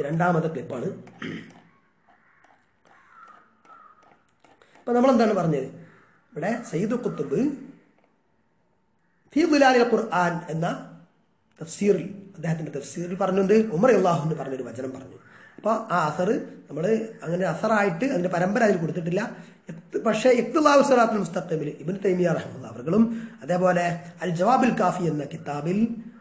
ഇത് രണ്ടാമത്തെ ക്ലിപ്പാണ്. അപ്പം നമ്മളെന്താണ് പറഞ്ഞത്? ഇവിടെ സയ്യിദ് ഖുത്ബ് ഫീ ദിലാലിൽ ഖുർആൻ എന്ന തഫ്സീറിൽ, അദ്ദേഹത്തിൻ്റെ തഫ്സീറിൽ പറഞ്ഞുകൊണ്ട് ഉമർ അള്ളാഹുവിന് പറഞ്ഞൊരു വചനം പറഞ്ഞു. അപ്പോൾ ആ അസർ നമ്മൾ അങ്ങനെ അസറായിട്ട് അതിൻ്റെ പരമ്പര അതിൽ കൊടുത്തിട്ടില്ല. പക്ഷേ ഇഖ്തിലാഉ സിറാത്തുൽ മുസ്തഖീമിൽ ഇബ്നു തൈമിയ്യ റഹിമഹുല്ലാഹ് അവർകളും അതേപോലെ അൽ ജവാബുൽ കാഫി എന്ന കിതാബിൽ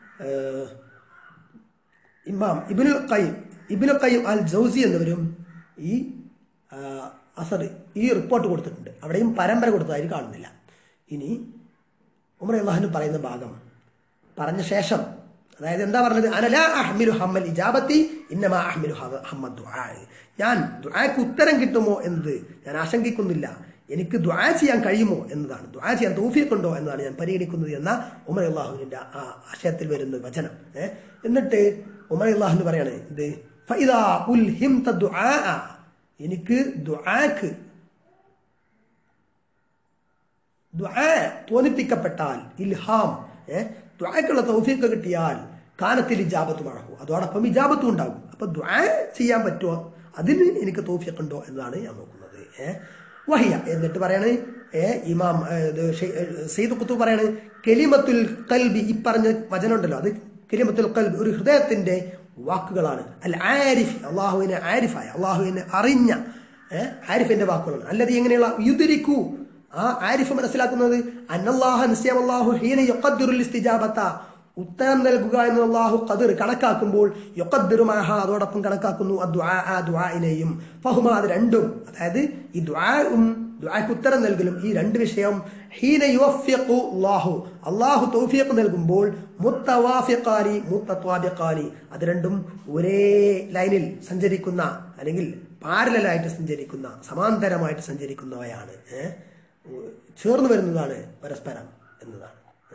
ഇമാം ഇബ്നുൽ ഖയ്യിം അൽ ജൗസി എന്നിവരും ഈ അസർ ഈ റിപ്പോർട്ട് കൊടുത്തിട്ടുണ്ട്. അവിടെയും പരമ്പര കൊടുത്തതായി കാണുന്നില്ല. ഇനി ഉമർ അള്ളാഹുവിന് പറയുന്ന ഭാഗം പറഞ്ഞ ശേഷം, അതായത് എന്താ പറഞ്ഞത്? അനലാ അഹ്മിലു ഹമ്മൽ ഇജാബത്തി ഇന്നമാ അഹ്മിലു ഹമ്മദ് ദുആ. ഞാൻ ദുആക്ക് ഉത്തരം കിട്ടുമോ എന്നത് ഞാൻ ആശങ്കിക്കുന്നില്ല, എനിക്ക് ദുആ ചെയ്യാൻ കഴിയുമോ എന്നതാണ്, ദുആ ചെയ്യാൻ തൗഫീഖ് ഉണ്ടോ എന്നതാണ് ഞാൻ പരിഗണിക്കുന്നത് എന്ന ഉമർ അള്ളാഹുവിൻ്റെ ആ ആശയത്തിൽ വരുന്ന വചനം. എന്നിട്ട് ഉമർ അള്ളാഹുവിന് പറയാണ് ഇത് ഫഇദാ ഉൽഹിംത ദുആ, എനിക്ക് ദുആക്ക് ദുആ തോന്നിപ്പിക്കപ്പെട്ടാൽ, ഇൽഹാം ദുആക്കുള്ള തൗഫീഖ് കിട്ടിയാൽ കാനത്തിൽ ഇജാബത്ത് മഅഹു, അതോടൊപ്പം ഇജാബത്തും ഉണ്ടാകും. അപ്പൊ ദുആ ചെയ്യാൻ പറ്റുമോ, അതിന് എനിക്ക് തൗഫീഖ് ഉണ്ടോ എന്നതാണ് ഞാൻ നോക്കുന്നത്. വഹിയ എന്നിട്ട് പറയാണ് ഇമാം സയ്യിദ് ഖുത്ബ് പറയാണ് കലിമത്തുൽ ഖൽബി, ഈ പറഞ്ഞ വചനം ഉണ്ടല്ലോ അത് കലിമത്തുൽ ഖൽബ് ഒരു ഹൃദയത്തിന്റെ വാക്കുകളാണ്. അൽ ആരിഫ്, അള്ളാഹുവിനെ ആരിഫായ, അള്ളാഹുവിനെ അറിഞ്ഞ ആരിഫിന്റെ വാക്കുകളാണ്. അല്ലത് എങ്ങനെയുള്ള യുദ്രിക്കു, ആ ആരിഫ് മനസ്സിലാക്കുന്നത് അന്നല്ലാഹ നിശ്ചയം അല്ലാഹു ഹീന യുഖദ്ദിറുൽ ഇസ്തിജാബത, ഉത്തരം നൽകുക എന്ന് അല്ലാഹു ഖദർ കണക്കാക്കുമ്പോൾ യുഖദ്ദിറു മഅഹ അതോടൊപ്പം കണക്കാക്കുന്നു അദ്ദുആ ദുആഇനെയും ഫഹുമ അത് രണ്ടും, അതായത് ഈ ദുആഉം ദുആക്ക് ഉത്തരം നൽകലും ഈ രണ്ട് വിഷയം ഹീന യുവഫിഖു അല്ലാഹു തൗഫീഖ് നൽകുമ്പോൾ മുത്തവാഫിഖാനി മുത്തത്വാബിഖാനി അത് രണ്ടും ഒരേ ലൈനിൽ സഞ്ചരിക്കുന്ന അല്ലെങ്കിൽ പാരലലായിട്ട് സഞ്ചരിക്കുന്ന സമാന്തരമായിട്ട് സഞ്ചരിക്കുന്നവയാണ്, ചേർന്ന് വരുന്നതാണ് പരസ്പരം എന്നതാണ്.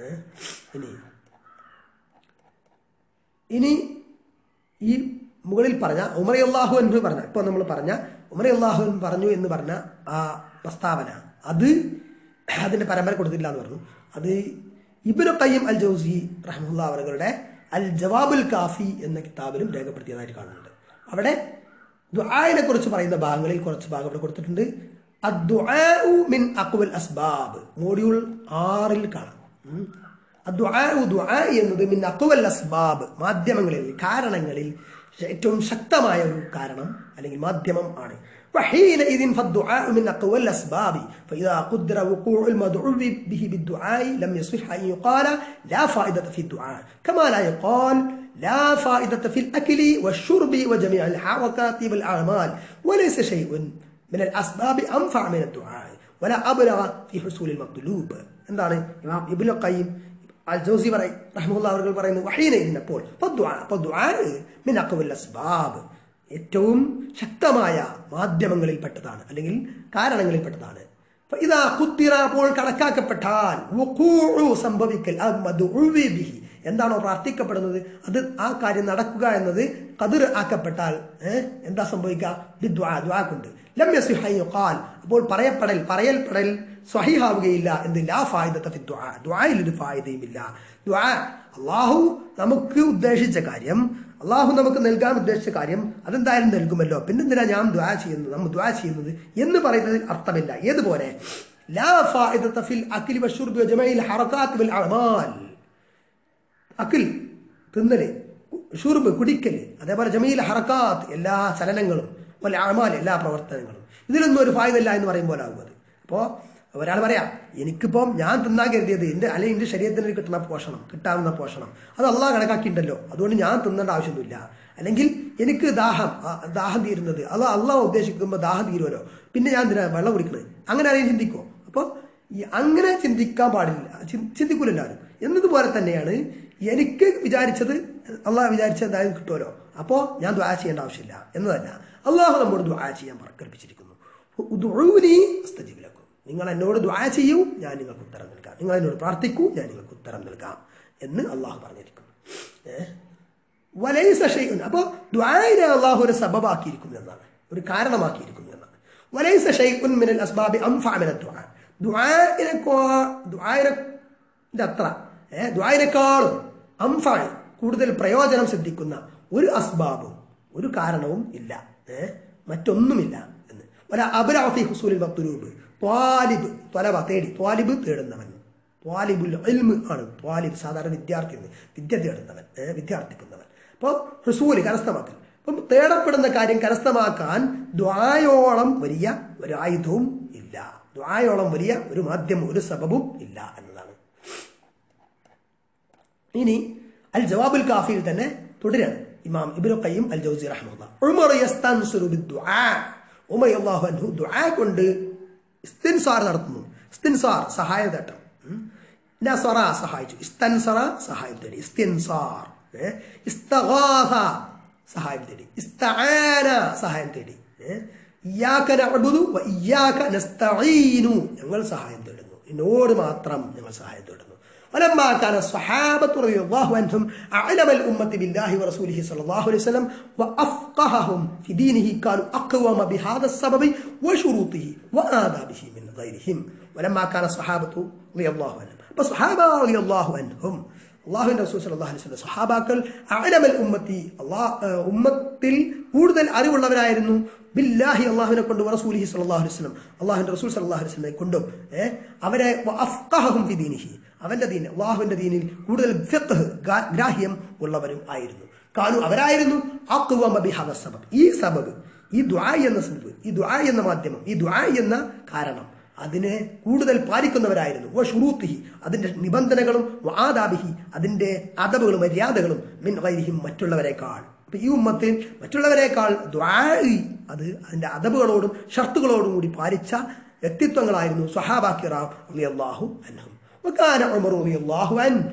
ഇനി ഈ മുകളിൽ പറഞ്ഞ ഉമർ അല്ലാഹു അൻഹു പറഞ്ഞ, ഇപ്പോൾ നമ്മൾ പറഞ്ഞ ഉമർ അല്ലാഹു അൻഹു പറഞ്ഞു എന്ന് പറഞ്ഞ ആ പ്രസ്താവന, അത് അതിന്റെ പരമ്പര കൊടുത്തില്ല എന്ന് പറഞ്ഞു. അത് ഇബ്നു ഖയ്യിം അൽ ജൗസി റഹിമഹുല്ലാഹ് അവരുടെ അൽ ജവാബുൽ കാഫി എന്ന കിതാബിലും രേഖപ്പെടുത്തിയതായിട്ട് കാണുന്നുണ്ട്. അവിടെ ദുആഇനെ കുറിച്ച് പറയുന്ന ഭാഗങ്ങളിൽ കുറച്ച് ഭാഗം അവിടെ കൊടുത്തിട്ടുണ്ട്. അദ്ദുആഉ മിൻ അഖ്വൽ അസ്ബാബ് മോഡ്യൂൾ 6 കാണാം. അദ്ദുആഉ ദുആ എന്നത് മിൻ അഖ്വൽ അസ്ബാബ് മാധ്യമങ്ങളിൽ, കാരണങ്ങളിൽ ഏറ്റവും ശക്തമായ ഒരു കാരണം അല്ലെങ്കിൽ മാധ്യമം ആണ്. وحينئذ فالدعاء من أقوى الأسباب فإذا قدر وقوع المدعو به بالدعاء لم يصح أن يقال لا فائدة في الدعاء كما لا يقال لا فائدة في الأكل والشرب وجميع الحركات والأعمال وليس شيء من الأسباب أنفع من الدعاء ولا أبلغ في حصول المطلوب. എന്താണ് ഇമാം ഇബ്നു ഖയ്യിം അൽ ജൗസി റഹിമഹുല്ലാഹ് അവർ പറയുന്നു വഹീനഇദിൻ അപ്പോൾ ഫദ്ദുആ മിൻ അഖ്വൽ അസ്ബാബ് ഏറ്റവും ശക്തമായ മാധ്യമങ്ങളിൽപ്പെട്ടതാണ് അല്ലെങ്കിൽ കാരണങ്ങളിൽപ്പെട്ടതാണ്. ഇതാ കുത്തിറ അപ്പോൾ കണക്കാക്കപ്പെട്ടാൽ സംഭവിക്കൽ എന്താണോ പ്രാർത്ഥിക്കപ്പെടുന്നത് അത് ആ കാര്യം നടക്കുക എന്നത് ഖദർ ആക്കപ്പെട്ടാൽ എന്താ സംഭവിക്കുക? ദുആ കൊണ്ട് ലം യസിഹ യുഖാൽ അപ്പോൾ പറയൽപ്പെടൽ സ്വഹീഹാവുകയില്ല. എന്ത്? ലാ ഫായിദത ഫി ദുആ ദുആയിൽ ഒരു ഫായിദയുമില്ല. ദുആ അല്ലാഹു നമുക്ക് ഉദ്ദേശിച്ച കാര്യം, അള്ളാഹു നമുക്ക് നൽകാൻ ഉദ്ദേശിച്ച കാര്യം അതെന്തായാലും നൽകുമല്ലോ, പിന്നെന്തിനാ ഞാൻ ദുആ ചെയ്യുന്നത്, നമ്മൾ ദുആ ചെയ്യുന്നത് എന്ന് പറയുന്നതിൽ അർത്ഥമില്ല. ഏതുപോലെ ലാ ഫായിദത ഫിൽ അക്ലി വശുർബി വജമഈൽ ഹറകാത്ത് വൽ അഅമാൽ, അക്ൽ തിന്നല്, ഷുർബ് കുടിക്കല്, അതേപോലെ ജമീൽ ഹറക്കാത്ത് എല്ലാ ചലനങ്ങളും, വൽ അഅമാൽ എല്ലാ പ്രവർത്തനങ്ങളും, ഇതിലൊന്നും ഒരു ഫായിദ എന്ന് പറയുമ്പോൾ ആകും അത്. അപ്പോൾ ഒരാൾ പറയാം എനിക്കിപ്പം ഞാൻ തിന്നാൻ കരുതിയത് അല്ലെങ്കിൽ എൻ്റെ ശരീരത്തിന് കിട്ടുന്ന കിട്ടാവുന്ന പോഷണം അത് അള്ളാഹ് കണക്കാക്കിയിട്ടുണ്ടല്ലോ, അതുകൊണ്ട് ഞാൻ തിന്നേണ്ട ആവശ്യമൊന്നുമില്ല. അല്ലെങ്കിൽ എനിക്ക് ദാഹം തീരുന്നത് അത് അള്ളാഹ് ഉദ്ദേശിക്കുമ്പോൾ ദാഹം തീരുമല്ലോ, പിന്നെ ഞാൻ വെള്ളം കുടിക്കുന്നത്, അങ്ങനെ ആരെയും ചിന്തിക്കോ? അപ്പോൾ അങ്ങനെ ചിന്തിക്കാൻ പാടില്ല, ചിന്തിക്കൂല എല്ലാവരും. എന്നതുപോലെ തന്നെയാണ് എനിക്ക് വിചാരിച്ചത് അള്ളാഹ് വിചാരിച്ചത് എന്തായാലും കിട്ടുമല്ലോ, അപ്പോൾ ഞാൻ ദുആ ചെയ്യേണ്ട ആവശ്യമില്ല എന്നതല്ല. അള്ളാഹു നമ്മോട് ദുആ ചെയ്യാൻ കൽപ്പിച്ചിരിക്കുന്നു. ഉദ്ഉനി അസ്തജിബ് ലക്കും, നിങ്ങൾ എന്നോട് ദുആ ചെയ്യൂ ഞാൻ നിങ്ങൾക്ക് ഉത്തരം നൽകാം, നിങ്ങൾ എന്നോട് പ്രാർത്ഥിക്കൂ ഞാൻ നിങ്ങൾക്ക് ഉത്തരം നൽകാം എന്ന് അള്ളാഹു പറഞ്ഞിരിക്കുന്നു. വലൈസ ഷൈഉൻ അപ്പോൾ ദുആഇനെ അള്ളാഹു ഒരു സബബാക്കിയിരിക്കുന്നു എന്നാണ്, ഒരു കാരണമാക്കിയിരിക്കുന്നു എന്നാണ്. വലൈസ ഷൈഉൻ മിനൽ അസ്ബാബി അൻഫഅ മിനദ് ദുആ ദുആഇനെക്കാളും അൻഫഅ കൂടുതൽ പ്രയോജനം സിദ്ധിക്കുന്ന ഒരു അസ്ബാബും ഒരു കാരണവും ഇല്ല, മറ്റൊന്നുമില്ല എന്ന്. വല അബ്ലഅഫി ഹുസൂലിൽ മത്ലൂബ്, ത്വാലിബ് ത്വലബ തേടി, ത്വാലിബ് തേടുന്നവൻ, ത്വാലിബുൽ ഇൽമ് ആണ് ത്വാലിബ്, സാധാരണ വിദ്യാർത്ഥി, വിദ്യ തേടുന്നവൻ, വിദ്യാർത്ഥിക്കുന്നവൻ. അപ്പോൾ ഹുസൂൽ കരസ്ഥമാക്കൽ. അപ്പം തേടപ്പെടുന്ന കാര്യം കരസ്ഥമാക്കാൻ ദുആയോളം വലിയ ഒരു ആയുധവും ഇല്ല, ദുആയോളം വലിയ ഒരു മാധ്യമം, ഒരു സബബും ഇല്ല എന്നതാണ്. ഇനി അൽ ജവാബുൽ കാഫിയിൽ തന്നെ തുടരാണ് ഇമാം ഇബ്നു ഖയ്യിം അൽ ജൗസി റഹ്മത്തുള്ളാഹി. ഉമർ യസ്തൻസിറു ബിദ്ദുആ, ഉമർ റളിയല്ലാഹു അൻഹു ദുആ കൊണ്ട് ഇസ്തിൻസാർ നടത്തുന്നു. ഇസ്തിൻസാർ സഹായം തേട്ടം, നസറ സഹായിച്ചു, ഇസ്തൻസറ സഹായം തേടി, ഇസ്തിൻസാർ, ഇസ്തഗാസ സഹായം തേടി, ഇസ്തആന സഹായം തേടി, ഇയ്യാക നഅ്ബുദു വ ഇയ്യാക നസ്തഈനു, ഞങ്ങൾ സഹായം തേടുന്നു, എന്നോട് മാത്രം ഞങ്ങൾ സഹായം തേടുന്നു. ولما كان الصحابة رضي الله عنهم أعلم الأمة بالله ورسوله صلى الله عليه وسلم وأفقههم في دينه كانوا أقوم بهذا السبب وشروطه وآدابه من غيرهم. ولما كان الصحابة رضي الله عنهم فالصحابة رضي الله عنهم അള്ളാഹുവിന്റെ റസൂൽ സല്ലല്ലാഹു അലൈഹി വസല്ലം സ്വഹാബാക്കൾ അഅലമൽ ഉമ്മത്തി, ഉമ്മത്തിൽ കൂടുതൽ അറിവുള്ളവരായിരുന്നു, ബില്ലാഹി അള്ളാഹുവിനെ കൊണ്ട്, റസൂലിഹി സല്ലല്ലാഹു അലൈഹി വസല്ലം അള്ളാഹുവിന്റെ റസൂൽ സല്ലല്ലാഹു അലൈഹി വസല്ലമയെ കൊണ്ടും, അവരെ അഫ്ഖഹും ഫി ദീനിഹി, അവന്റെ ദീൻ അള്ളാഹുവിന്റെ ദീനിൽ കൂടുതൽ ഫിഖ്ഹ് ഗ്രാഹ്യം ഉള്ളവരും ആയിരുന്നു. കാനു അവരായിരുന്നു അഖ്വമ ബിഹദ സബബ്, ഈ സബബ്, ഈ ദുആ എന്ന സബബ്, ഈ ദുആ എന്ന മാധ്യമം, ഈ ദുആ എന്ന കാരണം, അതിനെ കൂടുതൽ പാലിക്കുന്നവരായിരുന്നു. വ ശുറൂത്തിഹി, അതിന്റെ നിബന്ധനകളും, വ ആദാബിഹി, അതിന്റെ അദബുകളും മര്യാദകളും, മിൻ ഗൈരിഹിം, മറ്റുള്ളവരെക്കാൾ. അപ്പൊ ഈ ഉമ്മത്തിൽ മറ്റുള്ളവരെക്കാൾ ദുആ, അത് അതിന്റെ അദബുകളോടും ഷർത്തുകളോടും കൂടി പാലിച്ച വ്യക്തിത്വങ്ങളായിരുന്നു സ്വഹാബാ കിറാം റളിയല്ലാഹു അൻഹും. വകാന ഉമർ റളിയല്ലാഹു അൻഹു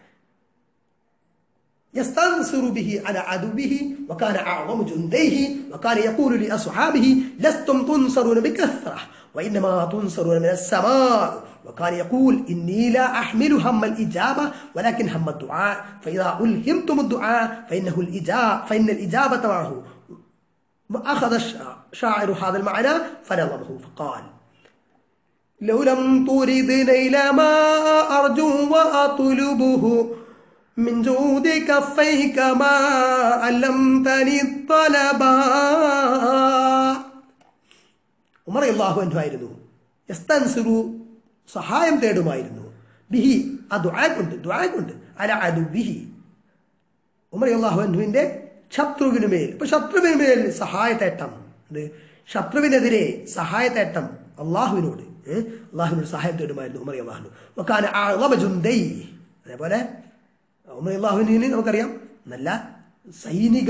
يستنصر به على عدوه وكان أعظم جنديه وكان يقول لأصحابه لستم تنصرون بكثرة وإنما تنصرون من السماء. وكان يقول إني لا أحمل هم الإجابة ولكن هم الدعاء، فإذا ألهمتم الدعاء فإن الإجابة معه. وأخذ الشاعر هذا المعنى فنظمه فقال لو لم ترد نيل ما أرجو وأطلبه من جود كفيك ما علمتني الطلبا. ഉമർ റളിയല്ലാഹു അൻഹു ആയിരുന്നു യസ്തൻസിറു, സഹായം തേടുമായിരുന്നു, ബിഹി, ആ ദുആ കൊണ്ട്, അല അദുബിഹി, ഉമർ റളിയല്ലാഹു അൻഹുവിന്റെ ശത്രുവിന് മേൽ. ഇപ്പൊ ശത്രുവിന് മേൽ സഹായത്തേട്ടം, ശത്രുവിനെതിരെ സഹായത്തേട്ടം അള്ളാഹുവിനോട്, അള്ളാഹുവിനോട് സഹായം തേടുമായിരുന്നു ഉമർ റളിയല്ലാഹു അൻഹു. വകാന അഅ്ളമ ജുന്ദൈ, അതേപോലെ ഉമർ റളിയല്ലാഹുവിന് നമുക്കറിയാം നല്ല സൈനിക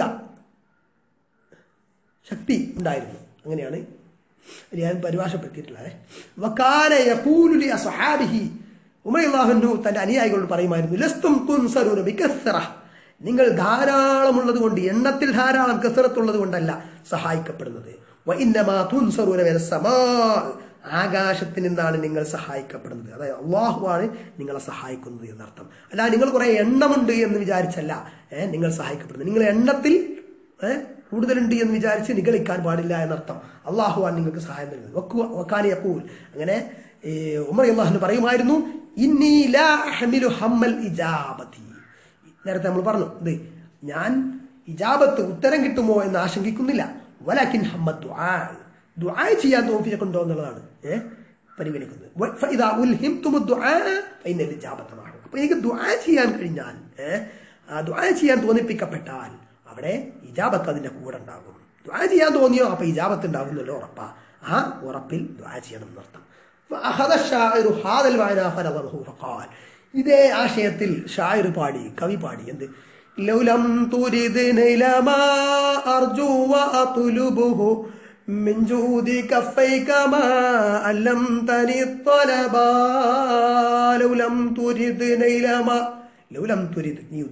ശക്തി ഉണ്ടായിരുന്നു. അങ്ങനെയാണ് ഞാൻ പരിഭാഷപ്പെടുത്തിയിട്ടുള്ളത്. വകാന യഖൂലു ലി അസ്ഹാബിഹി, ഉമർ റളിയല്ലാഹു അൻഹു തന്റെ അനുയായികളോട് പറയുമായിരുന്നു, ലസ്തും തുൻസറൂന ബികസ്റ, നിങ്ങൾ ധാരാളമുള്ളത് കൊണ്ട്, എണ്ണത്തിൽ ധാരാളം, കസറത്തുള്ളത് കൊണ്ടല്ല സഹായിക്കപ്പെടുന്നത്. വഇന്നമാ തുൻസറൂന മിനസ് സമാ, ആകാശത്തിൽ നിന്നാണ് നിങ്ങൾ സഹായിക്കപ്പെടുന്നത്. അതായത് അള്ളാഹുവാണ് നിങ്ങളെ സഹായിക്കുന്നത് എന്നർത്ഥം. അല്ല നിങ്ങൾ കുറെ എണ്ണമുണ്ട് എന്ന് വിചാരിച്ചല്ല നിങ്ങൾ സഹായിക്കപ്പെടുന്നത്. നിങ്ങൾ എണ്ണത്തിൽ കൂടുതലുണ്ട് എന്ന് വിചാരിച്ച് നിഗളിക്കാൻ പാടില്ല എന്നർത്ഥം. അള്ളാഹുവാണ് നിങ്ങൾക്ക് സഹായം നൽകുന്നത്. വക്കാനി യഖൂൽ, അങ്ങനെ ഉമർ റളിയല്ലാഹു അൻഹു പറയുമായിരുന്നു, ഇന്നി ലാ അഹ്മിലു ഹമ്മൽ ഇജാബതി, നേരത്തെ നമ്മൾ പറഞ്ഞു, ഞാൻ ഇജാബത്ത്, ഉത്തരം കിട്ടുമോ എന്ന് ആശങ്കിക്കുന്നില്ല. വലാകിൻ ഹമ്മദ് ദുആ, ദുആ ചെയ്യാൻ തൗഫീഖ് ഉണ്ടോ എന്നുള്ളതാണ് പരിഗണിക്കുന്നത്. ഫഇദാ ഉൽഹിംതുമു ദുആ ഫഇന്നൽ ഇജാബത മഅഹു, അപ്പോൾ എനിക്ക് ദുആ ചെയ്യാൻ കഴിഞ്ഞാൽ, ദുആ ചെയ്യാൻ തോന്നിപ്പിക്കപ്പെട്ടാൽ അവിടെ ഇജാബത്ത് അതിന്റെ കൂടെ ഉണ്ടാകും. ദുആ ചെയ്യാൻ തോന്നിയോ അപ്പൊ ഇജാബത്ത് ഉണ്ടാകുന്നല്ലോ ഉറപ്പാ. ആ ഉറപ്പിൽ ദുആ ചെയ്യണം എന്നർത്ഥം. ഫഅഖദ الشاعر هذا المعنى فنظمه فقال, ഇതേ ആശയത്തിൽ ഷായിർ പാടി, കവി പാടി, എന്ത്, ലൗ ലം തുരിദ് നൈല മാ അർജു വഅത്ലുബുഹു മിൻ ജൂദി കഫൈക മാ അല്ലംതനി ത്വലബാ. ലൗ ലം തുരിദ് നൈല മാ, ലൗ ലം തുരിദ്, നീ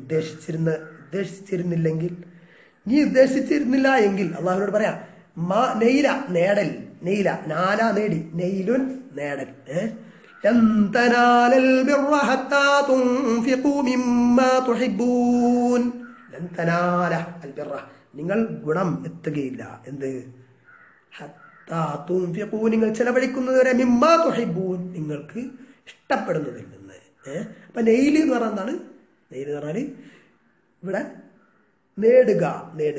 ഉദ്ദേശിച്ചിരുന്നില്ല എങ്കിൽ, അള്ളാഹുവിനോട് പറയാം, മാ നെയ്ല, നേടൽ, നെയ്ല നാല നേടി, നെയ്ലുൻ നേടൽ, ലൻ തനാലൽ ബിർറ ഹത്താ തുൻഫിഖൂ മിമ്മാ തുഹിബ്ബൂൻ. ലൻ തനാല അൽ ബിർറ, നിങ്ങൾ ഗുണം എത്തുകയില്ല, എന്ത്, ഹത്താ തുൻഫിഖൂ, നിങ്ങൾ ചെലവഴിക്കുന്നത് വരെ, മിമ്മാ തുഹിബ്ബൂൻ, നിങ്ങൾക്ക് ഇഷ്ടപ്പെടുന്നതിൽ നിന്ന്. അപ്പൊ നെയ്ല് എന്ന് പറഞ്ഞാൽ എന്താണ്? നെയ്ല് എന്ന് പറഞ്ഞാൽ ഇവിടെ നേടുക,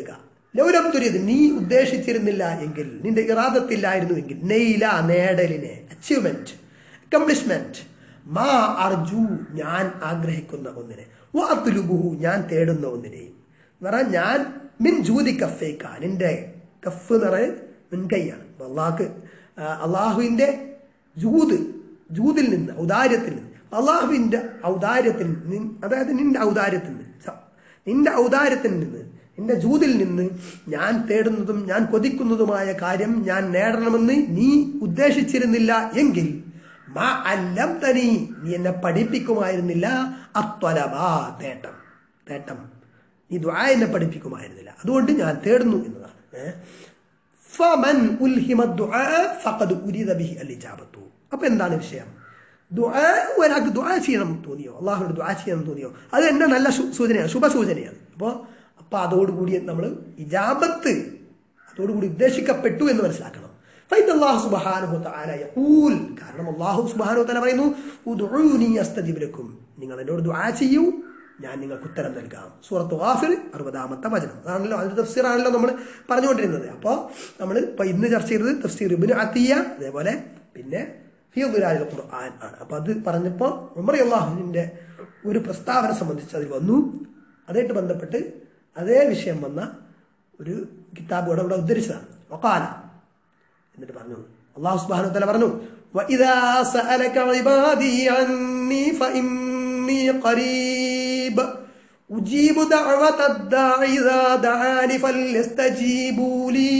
ലൗലം തുരിദ്, നീ ഉദ്ദേശിച്ചിരുന്നില്ല എങ്കിൽ, നിന്റെ ഇറാദത്തില്ലായിരുന്നു എങ്കിൽ, നെയ്ല നേടലിനെ, അച്ചീവ്മെന്റ്, അക്കംപ്ലിഷ്മെന്റ്, മാ അർജു ഞാൻ ആഗ്രഹിക്കുന്ന ഒന്നിനെ, വഅത്ലുബുഹു ഞാൻ തേടുന്ന ഒന്നിനെയും എന്ന് പറഞ്ഞാൽ ഞാൻ മിൻ ജൂദി കഫേക്ക, നിന്റെ കഫ് എന്ന് പറയുന്നത് മുൻകൈയാണ്. അള്ളാഹുവിന്റെ ജൂദിൽ നിന്ന്, ഔദാര്യത്തിൽ നിന്ന്, അള്ളാഹുവിന്റെ ഔദാര്യത്തിൽ നിന്ന്, അതായത് നിന്റെ ഔദാര്യത്തിൽ നിന്ന്, നിന്റെ ജൂദിൽ നിന്ന് ഞാൻ തേടുന്നതും ഞാൻ കൊതിക്കുന്നതുമായ കാര്യം ഞാൻ നേടണമെന്ന് നീ ഉദ്ദേശിച്ചിരുന്നില്ല എങ്കിൽ മാ അല്ലംതനി, നീ എന്നെ പഠിപ്പിക്കുമായിരുന്നില്ല, അത്വലബാ തേട്ടം, നീ ദുആ എന്നെ പഠിപ്പിക്കുമായിരുന്നില്ല, അതുകൊണ്ട് ഞാൻ തേടുന്നു എന്നതാണ്. ഫമൻ ഉൽഹിമ ദുആ ഫഖദ് ഉരിദ ബിഹി അൽ-ഇജാബത്തു. അപ്പൊ എന്താണ് വിഷയം? ഒരാൾക്ക് ദുആ ചെയ്യണം തോന്നിയോ, അള്ളാഹുവിനോട് ദുആ ചെയ്യണം തോന്നിയോ, അത് എന്നെ നല്ല സൂചനയാണ്, ശുഭസൂചനയാണ്. അപ്പൊ അതോടുകൂടി നമ്മൾ ഇജാബത്ത് അതോടുകൂടി ഉദ്ദേശിക്കപ്പെട്ടു എന്ന് മനസ്സിലാക്കണം. ഫൈദല്ലാഹു സുബ്ഹാനഹു വതആല യഖൂൽ, കാരണം അല്ലാഹു സുബ്ഹാനഹു വതആല പറയുന്നു, ഉദ്ഉനി അസ്തജിബ് ലക്കും, നിങ്ങൾ എന്നോട് ദുആ ചെയ്യൂ, ഞാൻ നിങ്ങൾക്ക് ഉത്തരം നൽകാം. സൂറത്ത് ഗാഫിർ 60-ാമത്തെ വചനം. അതാണല്ലോ അതിന്റെ തഫ്സീറാണല്ലോ നമ്മൾ പറഞ്ഞുകൊണ്ടിരുന്നത്. അപ്പോൾ നമ്മൾ ഇന്ന് ചർച്ച ചെയ്തത് തഫ്സീർ ഇബ്നു അത്തിയ, അതേപോലെ പിന്നെ ഫീ ദിലാലിൽ ഖുർആൻ ആണ്. അപ്പൊ അത് പറഞ്ഞപ്പോൾ ഉമർ റളിയല്ലാഹുവിന്റെ ഒരു പ്രസ്താവന സംബന്ധിച്ച് അതിൽ വന്നു. അതായിട്ട് ബന്ധപ്പെട്ട് അതേ വിഷയം വന്ന ഒരു കിതാബ് ഇവിടെ ഉദ്ധരിച്ചതാണ്. വഖാല, എന്നിട്ട് പറഞ്ഞു, അല്ലാഹു സുബ്ഹാനഹു വ തആല പറഞ്ഞു, വഇദാ സഅലക ഇബാദി അന്നി ഫഇന്നി ഖരീബ് ഉജീബു ദഅവതദ് ദാഇ ഇദാ ദഅാനി ഫൽയസ്തജീബൂ ലീ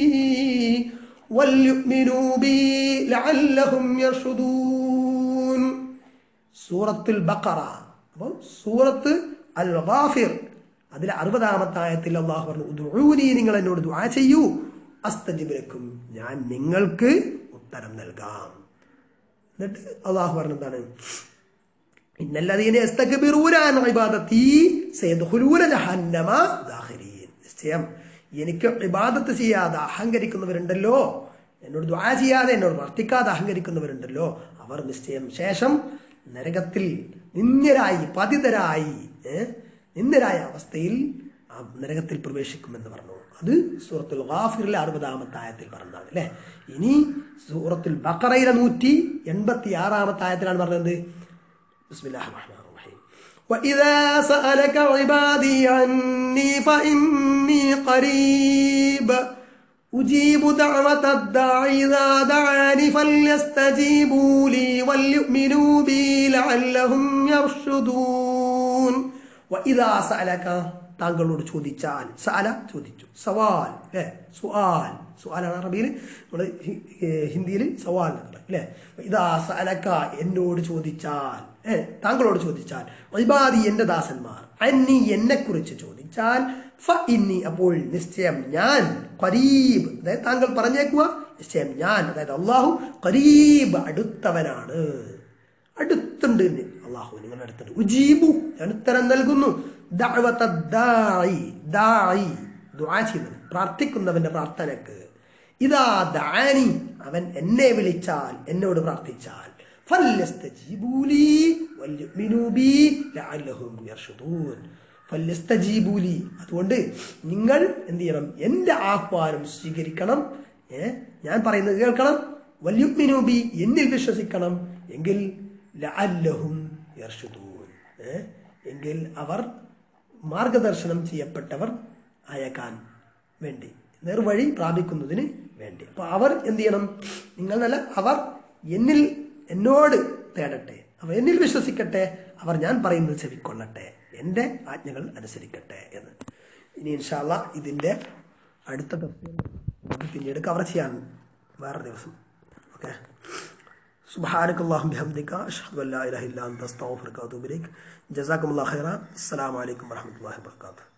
വൽയുമിനൂ ബി ലഅല്ലഹും യർഷുദൂൻ. സൂറത്തുൽ ബഖറ. അപ്പോൾ സൂറത്ത് അൽ ഗാഫിർ അതിലെ 60-ാമത്തെ ആയത്തിൽ അല്ലാഹു പറഞ്ഞു, ഉദ്ഉനി, നിങ്ങൾ എന്നോട് ദുആ ചെയ്യൂ, അസ്തജിബ് ലക്കും, ഞാൻ നിങ്ങൾക്ക് ഉത്തരം നൽകാം. എന്നിട്ട് അല്ലാഹു പറഞ്ഞതാണ്, ഇന്നല്ലദീന യസ്തക്ബിറൂന അൻ ഇബാദതി സയദ്ഖുലൂന ജഹന്നമ ദാഖിരീൻ. നിശ്ചയം എനിക്ക് ഇബാദത്ത് ചെയ്യാതെ അഹങ്കരിക്കുന്നവരുണ്ടല്ലോ, എന്നോട് ദുആ ചെയ്യാതെ എന്നോട് വർത്തിക്കാതെ അഹങ്കരിക്കുന്നവരുണ്ടല്ലോ, അവർ നിശ്ചയം ശേഷം നരകത്തിൽ നിന്ദ്യരായ അവസ്ഥയിൽ ആ നരകത്തിൽ പ്രവേശിക്കുമെന്ന് പറഞ്ഞു. അത് സൂറത്തുൽ ഗാഫിറിലെ 60-ാമത്തെ ആയത്തിൽ പറഞ്ഞതാണ് അല്ലെ. ഇനി സൂറത്തുൽ ബഖറയിലെ 186-ാമത്തെ ആയത്തിലാണ് പറഞ്ഞത്, ബിസ്മില്ലാഹിർ റഹ്മാനിർ റഹീം, വഇദാ സഅലക ഇബാദി അന്നി ഫഇന്നി ഖരീബ് ഉജീബു ദഅവതദ് ദാഇ ഇദാ ദഅാനി ഫൽയസ്തജീബൂ ലീ വൽയുമിനൂ ബി ലഅല്ലഹും യർഷുദൂൻ. വഇദാ സഅലക, താങ്കളോട് ചോദിച്ചാൽ, സഅല ചോദിച്ചു, സവാൽ സുആലാണ് അറബിയിൽ, നമ്മുടെ ഹിന്ദിയിൽ സവാൽ അല്ലേ. ഇദാ സഅലക, എന്നോട് ചോദിച്ചാൽ, താങ്കളോട് ചോദിച്ചാൽ, ഇബാദി എന്റെ ദാസന്മാർ, അന്നി എന്നെ കുറിച്ച് ചോദിച്ചാൽ, ഫഇന്നി അപ്പോൾ നിശ്ചയം ഞാൻ, ഖരീബ് അതായത് താങ്കൾ പറഞ്ഞേക്കുക, നിശ്ചയം ഞാൻ അതായത് അല്ലാഹു ഖരീബ് അടുത്തവനാണ്, അടുത്തുണ്ട് അല്ലാഹു നിങ്ങളുടെ അടുത്തുണ്ട്. ഉജീബു ഞാൻ ഉത്തരം നൽകുന്നു, ദഅവതദ് ദാഇ ദുആ ചെയ്യുന്നത് പ്രാർത്ഥിക്കുന്നവന്റെ പ്രാർത്ഥനക്ക്, ഇദാ ദഅാനി അവൻ എന്നെ വിളിച്ചാൽ എന്നോട് പ്രാർത്ഥിച്ചാൽ, ഫൽയസ്തജീബൂ ലീ വൽയുമിനൂ ബി ലഅല്ലഹും യർഷുദൂൻ. ഫൽയസ്തജീബൂ ലീ, അതുകൊണ്ട് നിങ്ങൾ എന്ത് ചെയ്യണം, എന്റെ ആഹ്വാനം സ്വീകരിക്കണം, ഞാൻ പറയുന്നത് കേൾക്കണം, വൽയുമിനൂ ബി എന്നിൽ വിശ്വസിക്കണം, എങ്കിൽ ലഅല്ലഹും യർഷുദൂൻ എങ്കിൽ അവർ മാർഗദർശനം ചെയ്യപ്പെട്ടവർ ആയേക്കാൻ വേണ്ടി, നേർവഴി പ്രാപിക്കുന്നതിന് വേണ്ടി. അപ്പൊ അവർ എന്ത് ചെയ്യണം, നിങ്ങൾ നല്ല അവർ എന്നോട് തേടട്ടെ, അവർ എന്നിൽ വിശ്വസിക്കട്ടെ, അവർ ഞാൻ പറയുന്നത് ചെവിക്കൊള്ളട്ടെ, എന്റെ ആജ്ഞകൾ അനുസരിക്കട്ടെ എന്ന്. ഇനി ഇൻഷാ അല്ലാഹ് ഇതിന്റെ അടുത്ത പിന്നീട് കവർ ചെയ്യാൻ വേറെ ദിവസം. ഓക്കെ. സുബ്ഹാനകല്ലാഹുമ്മ ബിഹംദിക അഷ്ഹദു അല്ലാ ഇലാഹ ഇല്ലാ അൻത അസ്തഗ്ഫിറുക വഅതൂബു ഇലൈക്. ജസാകുമുല്ലാഹു ഖൈറൻ. അസ്സലാമു അലൈക്കും വറഹ്മത്തുള്ളാഹി വബറകാതുഹു.